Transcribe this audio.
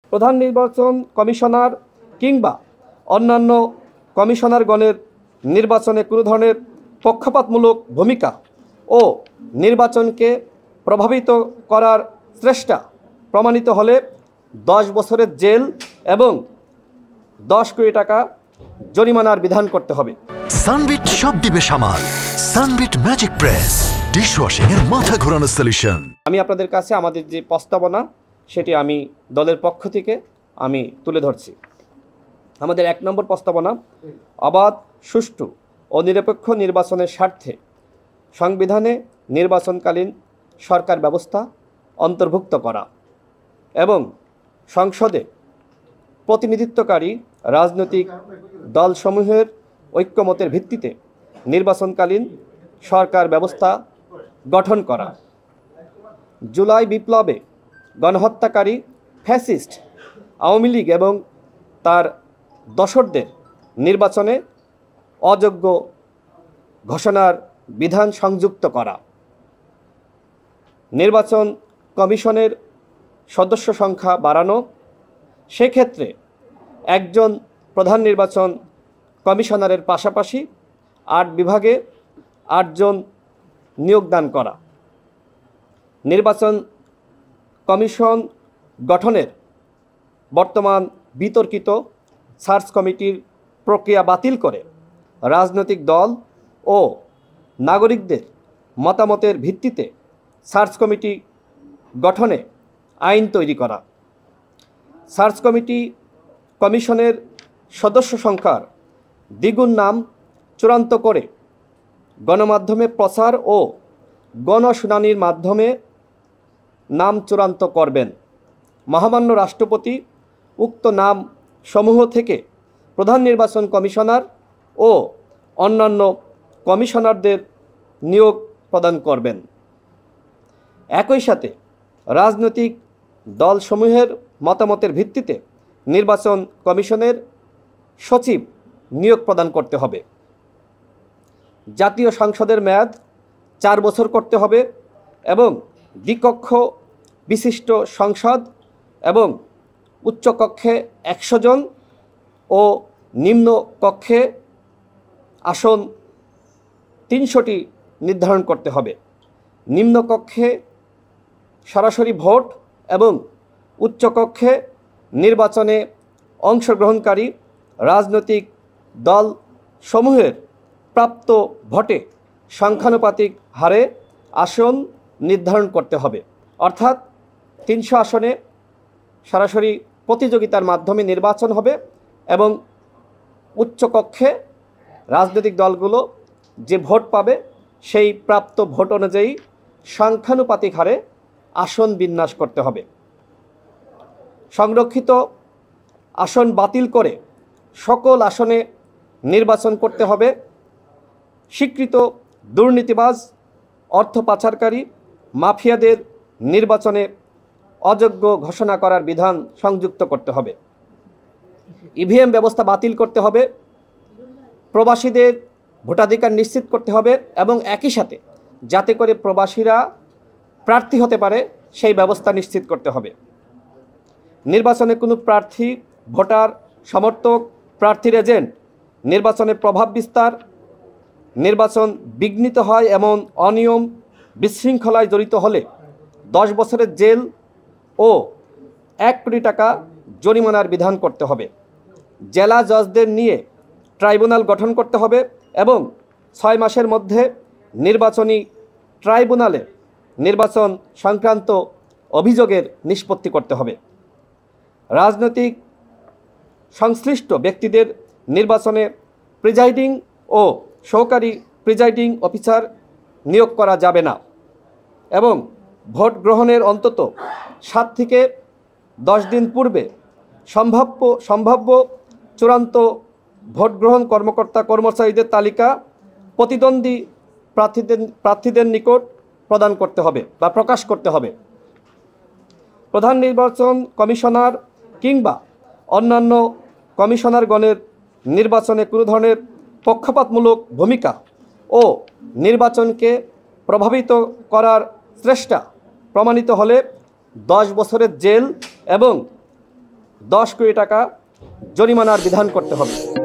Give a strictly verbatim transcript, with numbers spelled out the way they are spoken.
প্রধান নির্বাচন কমিশনার কিংবা অন্যান্য কমিশনারগণের নির্বাচনে কোনো ধরনের পক্ষপাতমূলক ভূমিকা ও নির্বাচনকে প্রভাবিত করার চেষ্টা প্রমাণিত হলে দশ বছরের জেল এবং দশ কোটি টাকা জরিমানার বিধান করতে হবে। সানবিট সব দিবে সামাল। সানবিট ম্যাজিক প্রেস ডিশওয়াশিং এর মাথা ঘোরানো সলিউশন। আমি আপনাদের কাছে আমাদের যে প্রস্তাবনা সেটি আমি দলের পক্ষ থেকে আমি তুলে ধরছি। আমাদের এক নম্বর প্রস্তাবনা, অবাধ, সুষ্ঠু ও নিরপেক্ষ নির্বাচনের স্বার্থে সংবিধানে নির্বাচনকালীন সরকার ব্যবস্থা অন্তর্ভুক্ত করা এবং সংসদে প্রতিনিধিত্বকারী রাজনৈতিক দলসমূহের ঐক্যমতের ভিত্তিতে নির্বাচনকালীন সরকার ব্যবস্থা গঠন করা। জুলাই বিপ্লবে গণহত্যাকারী ফ্যাসিস্ট আওয়ামী লীগ এবং তার দশরদের নির্বাচনে অযোগ্য ঘোষণার বিধান সংযুক্ত করা। নির্বাচন কমিশনের সদস্য সংখ্যা বাড়ানো, সেক্ষেত্রে একজন প্রধান নির্বাচন কমিশনারের পাশাপাশি আট বিভাগে আটজন নিয়োগদান করা। নির্বাচন কমিশন গঠনের বর্তমান বিতর্কিত সার্চ কমিটির প্রক্রিয়া বাতিল করে রাজনৈতিক দল ও নাগরিকদের মতামতের ভিত্তিতে সার্চ কমিটি গঠনে আইন তৈরি করা। সার্চ কমিটি কমিশনের সদস্য সংখ্যার দ্বিগুণ নাম চূড়ান্ত করে গণমাধ্যমে প্রচার ও গণশুনানির মাধ্যমে নাম চূড়ান্ত করবেন। মহামান্য রাষ্ট্রপতি উক্ত নাম সমূহ থেকে প্রধান নির্বাচন কমিশনার ও অন্যান্য কমিশনারদের নিয়োগ প্রদান করবেন। একই সাথে রাজনৈতিক দলসমূহের মতামতের ভিত্তিতে নির্বাচন কমিশনের সচিব নিয়োগ প্রদান করতে হবে। জাতীয় সংসদের মেয়াদ চার বছর করতে হবে এবং দ্বিকক্ষ বিশিষ্ট সংসদ এবং উচ্চকক্ষে একশো জন ও নিম্ন কক্ষে আসন তিনশোটি নির্ধারণ করতে হবে। নিম্নকক্ষে সরাসরি ভোট এবং উচ্চকক্ষে নির্বাচনে অংশগ্রহণকারী রাজনৈতিক দল সমূহের প্রাপ্ত ভোটে সংখ্যানুপাতিক হারে আসন নির্ধারণ করতে হবে। অর্থাৎ তিনশো আসনে সরাসরি প্রতিযোগিতার মাধ্যমে নির্বাচন হবে এবং উচ্চকক্ষে রাজনৈতিক দলগুলো যে ভোট পাবে সেই প্রাপ্ত ভোট অনুযায়ী সংখ্যানুপাতিক হারে আসন বিন্যাস করতে হবে। সংরক্ষিত আসন বাতিল করে সকল আসনে নির্বাচন করতে হবে। স্বীকৃত দুর্নীতিবাজ, অর্থ পাচারকারী, মাফিয়াদের নির্বাচনে অযোগ্য ঘোষণা করার বিধান সংযুক্ত করতে হবে। ইভিএম ব্যবস্থা বাতিল করতে হবে। প্রবাসীদের ভোটাধিকার নিশ্চিত করতে হবে এবং একই সাথে যাতে করে প্রবাসীরা প্রার্থী হতে পারে সেই ব্যবস্থা নিশ্চিত করতে হবে। নির্বাচনে কোনো প্রার্থী, ভোটার, সমর্থক, প্রার্থীর এজেন্ট নির্বাচনে প্রভাব বিস্তার, নির্বাচন বিঘ্নিত হয় এমন অনিয়ম, বিশৃঙ্খলায় জড়িত হলে দশ বছরের জেল ও এক কোটি টাকা জরিমানার বিধান করতে হবে। জেলা জজদের নিয়ে ট্রাইব্যুনাল গঠন করতে হবে এবং ছয় মাসের মধ্যে নির্বাচনী ট্রাইব্যুনালে নির্বাচন সংক্রান্ত অভিযোগের নিষ্পত্তি করতে হবে। রাজনৈতিক সংশ্লিষ্ট ব্যক্তিদের নির্বাচনে প্রিজাইডিং ও সহকারী প্রিজাইডিং অফিসার নিয়োগ করা যাবে না এবং ভোট গ্রহণের অন্তত সাত থেকে দশ দিন পূর্বে সম্ভাব্য সম্ভাব্য চূড়ান্ত ভোট গ্রহণ কর্মকর্তা কর্মচারীদের তালিকা প্রতিদ্বন্দ্বী প্রার্থীদের প্রার্থীদের নিকট প্রদান করতে হবে বা প্রকাশ করতে হবে। প্রধান নির্বাচন কমিশনার কিংবা অন্যান্য কমিশনারগণের নির্বাচনে কোনো ধরনের পক্ষপাতমূলক ভূমিকা ও নির্বাচনকে প্রভাবিত করার চেষ্টা প্রমাণিত হলে দশ বছরের জেল এবং দশ কোটি টাকা জরিমানার বিধান করতে হবে।